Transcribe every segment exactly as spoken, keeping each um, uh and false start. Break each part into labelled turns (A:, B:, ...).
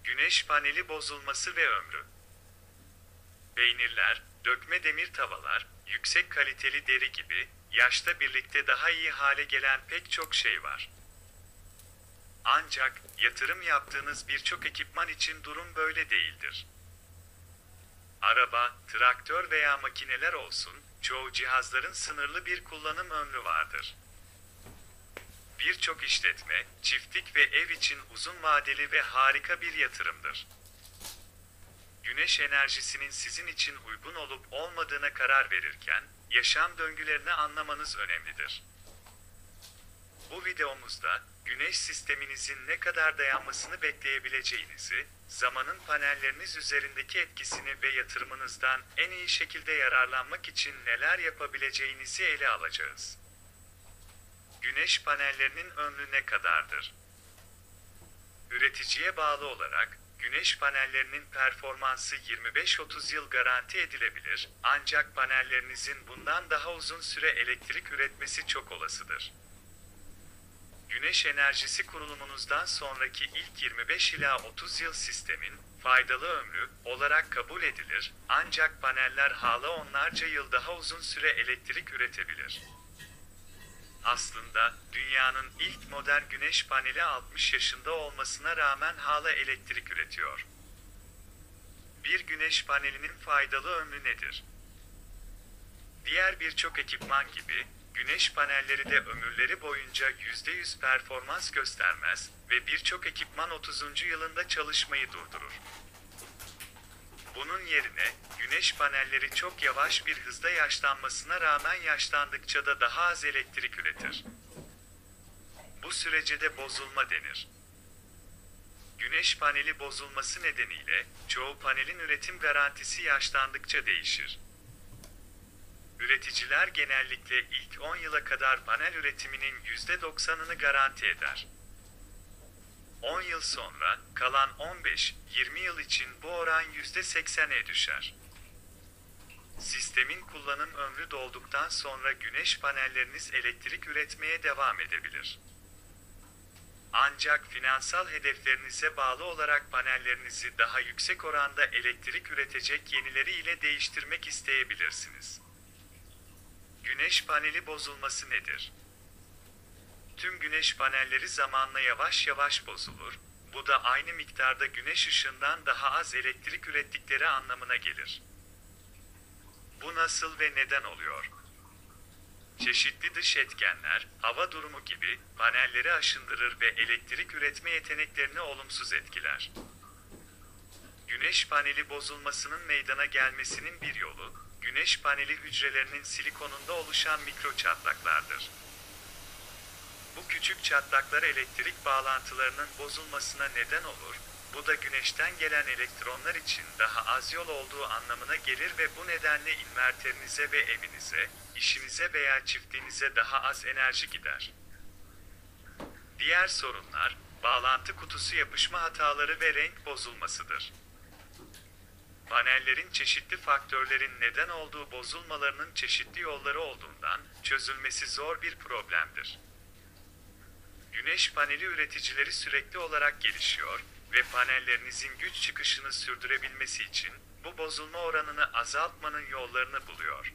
A: Güneş paneli bozulması ve ömrü. Peynirler, dökme demir tavalar, yüksek kaliteli deri gibi, yaşla birlikte daha iyi hale gelen pek çok şey var. Ancak, yatırım yaptığınız birçok ekipman için durum böyle değildir. Araba, traktör veya makineler olsun, çoğu cihazların sınırlı bir kullanım ömrü vardır. Birçok işletme, çiftlik ve ev için uzun vadeli ve harika bir yatırımdır. Güneş enerjisinin sizin için uygun olup olmadığına karar verirken, yaşam döngülerini anlamanız önemlidir. Bu videomuzda, güneş sisteminizin ne kadar dayanmasını bekleyebileceğinizi, zamanın panelleriniz üzerindeki etkisini ve yatırımınızdan en iyi şekilde yararlanmak için neler yapabileceğinizi ele alacağız. Güneş panellerinin ömrü ne kadardır? Üreticiye bağlı olarak, güneş panellerinin performansı yirmi beş otuz yıl garanti edilebilir, ancak panellerinizin bundan daha uzun süre elektrik üretmesi çok olasıdır. Güneş enerjisi kurulumunuzdan sonraki ilk yirmi beş ila otuz yıl sistemin faydalı ömrü olarak kabul edilir, ancak paneller hala onlarca yıl daha uzun süre elektrik üretebilir. Aslında, dünyanın ilk modern güneş paneli altmış yaşında olmasına rağmen hala elektrik üretiyor. Bir güneş panelinin faydalı ömrü nedir? Diğer birçok ekipman gibi, güneş panelleri de ömürleri boyunca yüzde yüz performans göstermez ve birçok ekipman otuzuncu yılında çalışmayı durdurur. Bunun yerine, güneş panelleri çok yavaş bir hızda yaşlanmasına rağmen yaşlandıkça da daha az elektrik üretir. Bu sürece de bozulma denir. Güneş paneli bozulması nedeniyle, çoğu panelin üretim garantisi yaşlandıkça değişir. Üreticiler genellikle ilk on yıla kadar panel üretiminin yüzde doksanını garanti eder. on yıl sonra, kalan on beş yirmi yıl için bu oran yüzde seksene düşer. Sistemin kullanım ömrü dolduktan sonra güneş panelleriniz elektrik üretmeye devam edebilir. Ancak finansal hedeflerinize bağlı olarak panellerinizi daha yüksek oranda elektrik üretecek yenileri ile değiştirmek isteyebilirsiniz. Güneş paneli bozulması nedir? Tüm güneş panelleri zamanla yavaş yavaş bozulur, bu da aynı miktarda güneş ışığından daha az elektrik ürettikleri anlamına gelir. Bu nasıl ve neden oluyor? Çeşitli dış etkenler, hava durumu gibi, panelleri aşındırır ve elektrik üretme yeteneklerini olumsuz etkiler. Güneş paneli bozulmasının meydana gelmesinin bir yolu, güneş paneli hücrelerinin silikonunda oluşan mikro çatlaklardır. Bu küçük çatlaklar elektrik bağlantılarının bozulmasına neden olur, bu da güneşten gelen elektronlar için daha az yol olduğu anlamına gelir ve bu nedenle inverterinize ve evinize, işinize veya çiftliğinize daha az enerji gider. Diğer sorunlar, bağlantı kutusu yapışma hataları ve renk bozulmasıdır. Panellerin çeşitli faktörlerin neden olduğu bozulmalarının çeşitli yolları olduğundan, çözülmesi zor bir problemdir. Güneş paneli üreticileri sürekli olarak gelişiyor ve panellerinizin güç çıkışını sürdürebilmesi için bu bozulma oranını azaltmanın yollarını buluyor.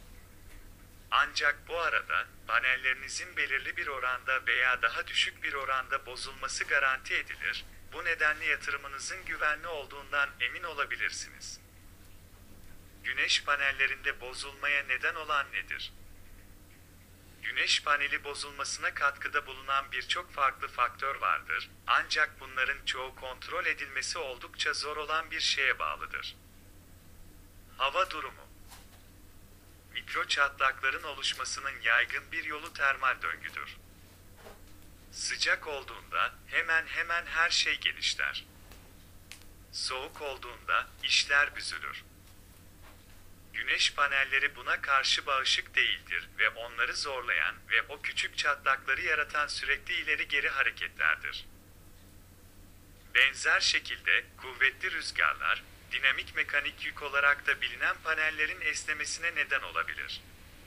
A: Ancak bu arada panellerinizin belirli bir oranda veya daha düşük bir oranda bozulması garanti edilir, bu nedenle yatırımınızın güvenli olduğundan emin olabilirsiniz. Güneş panellerinde bozulmaya neden olan nedir? Güneş paneli bozulmasına katkıda bulunan birçok farklı faktör vardır, ancak bunların çoğu kontrol edilmesi oldukça zor olan bir şeye bağlıdır. Hava durumu. Mikro çatlakların oluşmasının yaygın bir yolu termal döngüdür. Sıcak olduğunda hemen hemen her şey genişler. Soğuk olduğunda işler büzülür. Güneş panelleri buna karşı bağışık değildir ve onları zorlayan ve o küçük çatlakları yaratan sürekli ileri geri hareketlerdir. Benzer şekilde, kuvvetli rüzgarlar, dinamik mekanik yük olarak da bilinen panellerin esnemesine neden olabilir.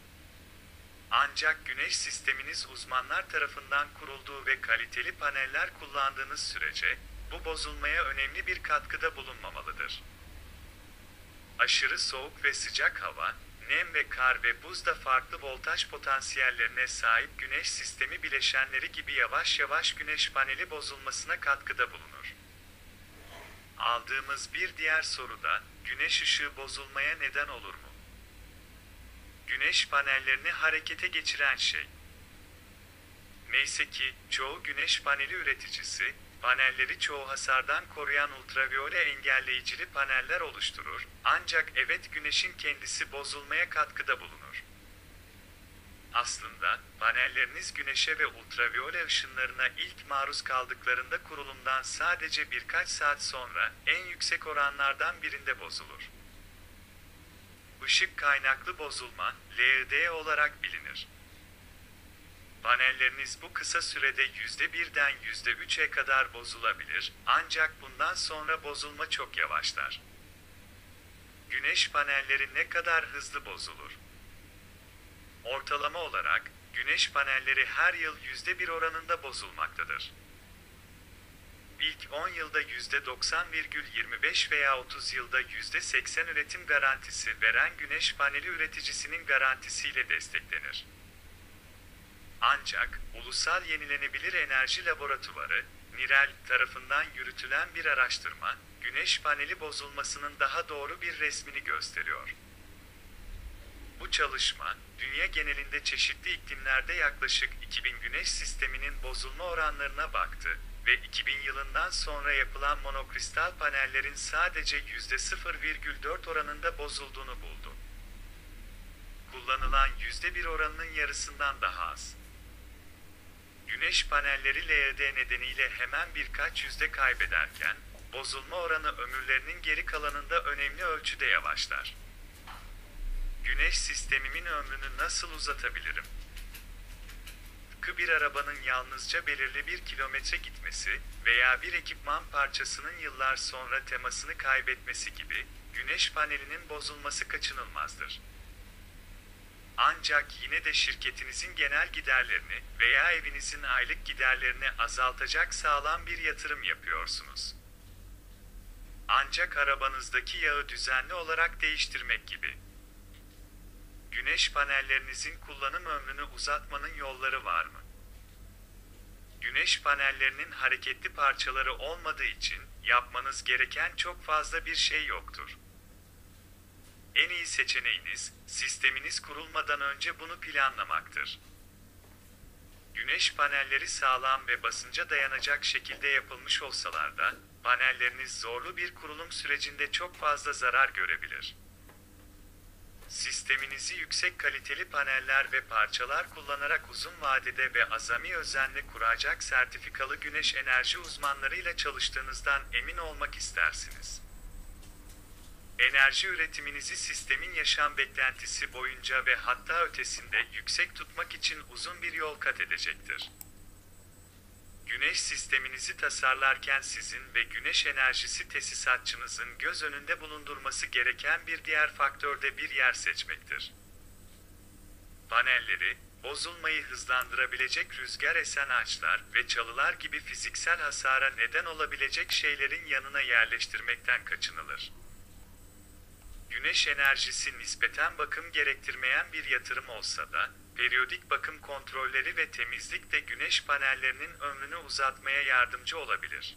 A: Ancak güneş sisteminiz uzmanlar tarafından kurulduğu ve kaliteli paneller kullandığınız sürece, bu bozulmaya önemli bir katkıda bulunmamalıdır. Aşırı soğuk ve sıcak hava, nem ve kar ve buz da farklı voltaj potansiyellerine sahip güneş sistemi bileşenleri gibi yavaş yavaş güneş paneli bozulmasına katkıda bulunur. Aldığımız bir diğer soruda, güneş ışığı bozulmaya neden olur mu? Güneş panellerini harekete geçiren şey. Neyse ki, çoğu güneş paneli üreticisi, panelleri çoğu hasardan koruyan ultraviyole engelleyicili paneller oluşturur, ancak evet güneşin kendisi bozulmaya katkıda bulunur. Aslında, panelleriniz güneşe ve ultraviyole ışınlarına ilk maruz kaldıklarında kurulumdan sadece birkaç saat sonra, en yüksek oranlardan birinde bozulur. Işık kaynaklı bozulma, L I D olarak bilinir. Panelleriniz bu kısa sürede yüzde birden yüzde üçe kadar bozulabilir, ancak bundan sonra bozulma çok yavaşlar. Güneş panelleri ne kadar hızlı bozulur? Ortalama olarak, güneş panelleri her yıl yüzde bir oranında bozulmaktadır. İlk on yılda yüzde doksan virgül yirmi beş veya otuz yılda yüzde seksen üretim garantisi veren güneş paneli üreticisinin garantisiyle desteklenir. Ancak, Ulusal Yenilenebilir Enerji Laboratuvarı, NİREL tarafından yürütülen bir araştırma, güneş paneli bozulmasının daha doğru bir resmini gösteriyor. Bu çalışma, dünya genelinde çeşitli iklimlerde yaklaşık iki bin güneş sisteminin bozulma oranlarına baktı ve iki bin yılından sonra yapılan monokristal panellerin sadece yüzde sıfır virgül dört oranında bozulduğunu buldu. Kullanılan yüzde bir oranının yarısından daha az. Güneş panelleri L E D nedeniyle hemen birkaç yüzde kaybederken, bozulma oranı ömürlerinin geri kalanında önemli ölçüde yavaşlar. Güneş sistemimin ömrünü nasıl uzatabilirim? Tıpkı bir arabanın yalnızca belirli bir kilometre gitmesi veya bir ekipman parçasının yıllar sonra temasını kaybetmesi gibi, güneş panelinin bozulması kaçınılmazdır. Ancak yine de şirketinizin genel giderlerini veya evinizin aylık giderlerini azaltacak sağlam bir yatırım yapıyorsunuz. Ancak arabanızdaki yağı düzenli olarak değiştirmek gibi. Güneş panellerinizin kullanım ömrünü uzatmanın yolları var mı? Güneş panellerinin hareketli parçaları olmadığı için yapmanız gereken çok fazla bir şey yoktur. En iyi seçeneğiniz, sisteminiz kurulmadan önce bunu planlamaktır. Güneş panelleri sağlam ve basınca dayanacak şekilde yapılmış olsalar da, panelleriniz zorlu bir kurulum sürecinde çok fazla zarar görebilir. Sisteminizi yüksek kaliteli paneller ve parçalar kullanarak uzun vadede ve azami özenle kuracak sertifikalı güneş enerji uzmanlarıyla çalıştığınızdan emin olmak istersiniz. Enerji üretiminizi sistemin yaşam beklentisi boyunca ve hatta ötesinde yüksek tutmak için uzun bir yol kat edecektir. Güneş sisteminizi tasarlarken sizin ve güneş enerjisi tesisatçınızın göz önünde bulundurması gereken bir diğer faktör de bir yer seçmektir. Panelleri, bozulmayı hızlandırabilecek rüzgar esen ağaçlar ve çalılar gibi fiziksel hasara neden olabilecek şeylerin yanına yerleştirmekten kaçınılır. Güneş enerjisi nispeten bakım gerektirmeyen bir yatırım olsa da, periyodik bakım kontrolleri ve temizlik de güneş panellerinin ömrünü uzatmaya yardımcı olabilir.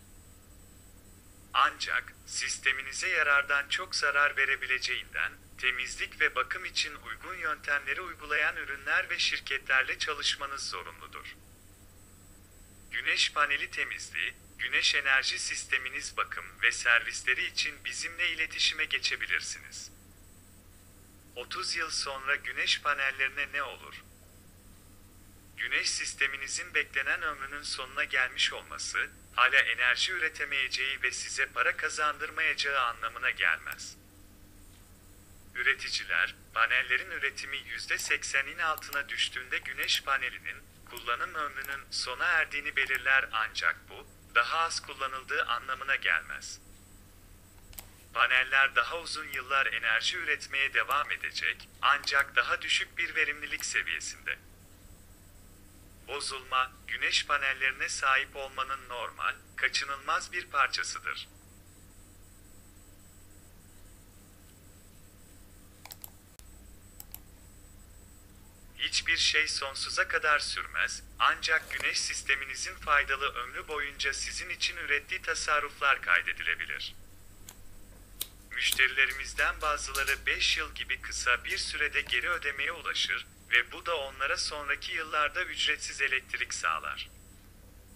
A: Ancak, sisteminize yarardan çok zarar verebileceğinden, temizlik ve bakım için uygun yöntemleri uygulayan ürünler ve şirketlerle çalışmanız zorunludur. Güneş paneli temizliği, güneş enerji sisteminiz bakım ve servisleri için bizimle iletişime geçebilirsiniz. otuz yıl sonra güneş panellerine ne olur? Güneş sisteminizin beklenen ömrünün sonuna gelmiş olması, hala enerji üretemeyeceği ve size para kazandırmayacağı anlamına gelmez. Üreticiler, panellerin üretimi yüzde seksenin altına düştüğünde güneş panelinin, kullanım ömrünün sona erdiğini belirler ancak bu, daha az kullanıldığı anlamına gelmez. Paneller daha uzun yıllar enerji üretmeye devam edecek, ancak daha düşük bir verimlilik seviyesinde. Bozulma, güneş panellerine sahip olmanın normal, kaçınılmaz bir parçasıdır. Hiçbir şey sonsuza kadar sürmez, ancak güneş sisteminizin faydalı ömrü boyunca sizin için ürettiği tasarruflar kaydedilebilir. Müşterilerimizden bazıları beş yıl gibi kısa bir sürede geri ödemeye ulaşır ve bu da onlara sonraki yıllarda ücretsiz elektrik sağlar.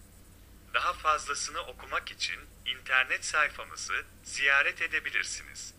A: Daha fazlasını okumak için internet sayfamızı ziyaret edebilirsiniz.